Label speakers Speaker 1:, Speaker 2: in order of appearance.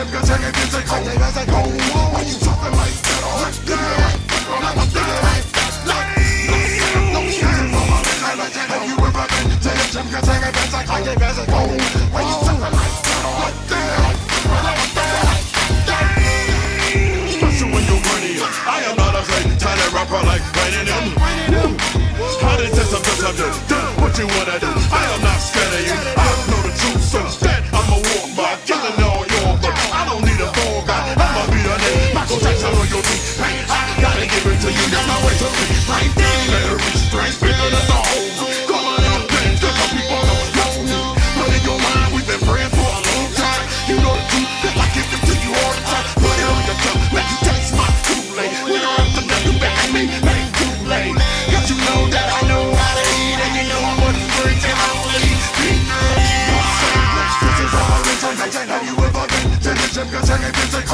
Speaker 1: gym, cause I ain't busy. Go, why you talking like that? Have you ever been to the gym, cause I ain't busy? Go, why you talking like that? Special when you're running. I am not a fake China rapper like Raining them. How to test up, do what you wanna do. I am not scared of you. I know the truth, so instead I'm a walk by, killing all your but I don't need a fall guy. I'ma be a name, Michael Jackson on your feet. I gotta give it to you. There's no way to be right. Very strength, bigger than the whole. Calling out names, cause some people don't know me. But in your mind, we've been friends for a long time. You know the truth, I give it to you all the time. Put it on your tongue, let you taste my Kool-Aid. We don't have to let you back at me, ain't too late. Cause you know that I know how to eat, and you know I wasn't free till I only eat. This is all I have you ever been to the gym, cause I ain't busy.